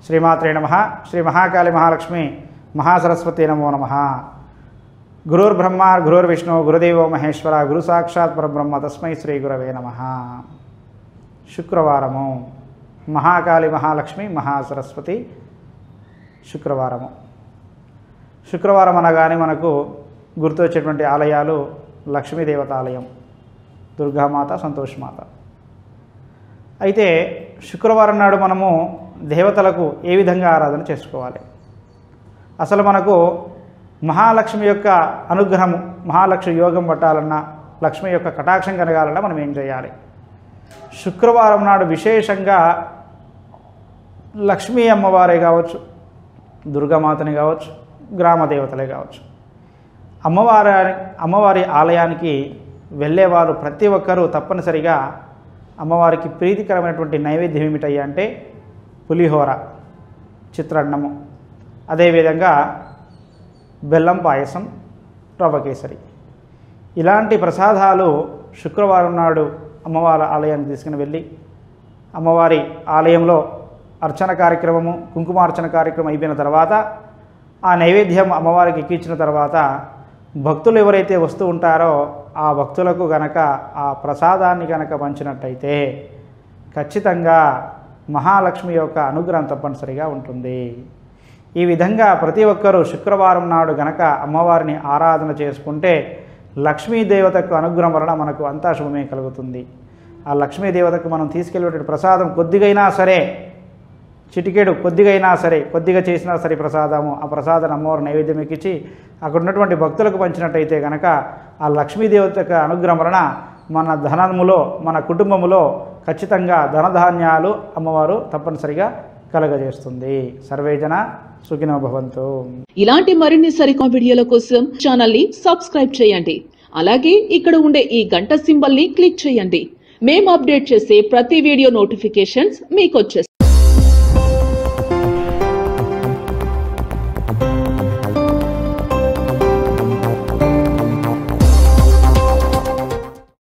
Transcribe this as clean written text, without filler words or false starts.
శ్రీమాత్రే నమః. శ్రీ మహాకాళి మహాలక్ష్మి మహాసరస్వతి నమో నమః. గురుర్బ్రహ్మ గురుర్విష్ణు గురుదేవో మహేశ్వర గురు సాక్షాత్ పరబ్రహ్మ తస్మై శ్రీ గురవే నమః. శుక్రవారము మహాకాళి మహాలక్ష్మి మహాసరస్వతి శుక్రవారము. శుక్రవారం అనగానే మనకు గుర్తొచ్చేటువంటి ఆలయాలు లక్ష్మీదేవత ఆలయం, దుర్గామాత, సంతోషమాత. అయితే శుక్రవారం నాడు మనము దేవతలకు ఏ విధంగా ఆరాధన చేసుకోవాలి? అసలు మనకు మహాలక్ష్మి యొక్క అనుగ్రహము, మహాలక్ష్మి యోగం పట్టాలన్నా, లక్ష్మి యొక్క కటాక్షం కలగాలన్నా మనం ఏం చేయాలి? శుక్రవారం నాడు విశేషంగా లక్ష్మీ అమ్మవారే కావచ్చు, దుర్గామాతని కావచ్చు, గ్రామ దేవతలే కావచ్చు, అమ్మవారి ఆలయానికి వెళ్ళేవారు ప్రతి ఒక్కరూ తప్పనిసరిగా అమ్మవారికి ప్రీతికరమైనటువంటి నైవేద్యం ఏమిటయ్యా అంటే పులిహోర, చిత్రాన్నము, అదేవిధంగా బెల్లం పాయసం, రవ్వ కేసరి, ఇలాంటి ప్రసాదాలు శుక్రవారం నాడు అమ్మవారి ఆలయానికి తీసుకుని వెళ్ళి అమ్మవారి ఆలయంలో అర్చన కార్యక్రమము, కుంకుమార్చన కార్యక్రమం అయిపోయిన తర్వాత ఆ నైవేద్యం అమ్మవారికి ఎక్కించిన తర్వాత భక్తులు ఎవరైతే వస్తూ ఉంటారో ఆ భక్తులకు గనక ఆ ప్రసాదాన్ని గనక పంచినట్టయితే ఖచ్చితంగా మహాలక్ష్మి యొక్క అనుగ్రహం తప్పనిసరిగా ఉంటుంది. ఈ విధంగా ప్రతి ఒక్కరూ శుక్రవారం నాడు గనక అమ్మవారిని ఆరాధన చేసుకుంటే లక్ష్మీదేవతకు అనుగ్రహం వలన మనకు అంతా శుభమే కలుగుతుంది. ఆ లక్ష్మీదేవతకు మనం తీసుకెళ్ళేటువంటి ప్రసాదం కొద్దిగైనా సరే, చిటికెడు కొద్దిగైనా సరే, కొద్దిగా చేసినా సరే ప్రసాదము, ఆ ప్రసాదాన్ని అమ్మవారి నైవేద్యం ఎక్కించి అక్కడ ఉన్నటువంటి భక్తులకు పంచినట్టయితే కనుక ఆ లక్ష్మీదేవత అనుగ్రహం వలన మన ధనములో, మన కుటుంబములో ఖచ్చితంగా ధనధాన్యాలు అమ్మవారు తప్పనిసరిగా కలగజేస్తుంది. సర్వేజన సుఖినో భవంతు. ఇలాంటి మరిన్ని సరికొత్త వీడియోల కోసం ఛానల్ ని సబ్స్క్రైబ్ చేయండి. అలాగే ఇక్కడ ఉండే ఈ గంట సింబల్ ని క్లిక్ చేయండి. మేము అప్డేట్ చేసే ప్రతి వీడియో నోటిఫికేషన్స్ మీకు వచ్చేస్తాయి.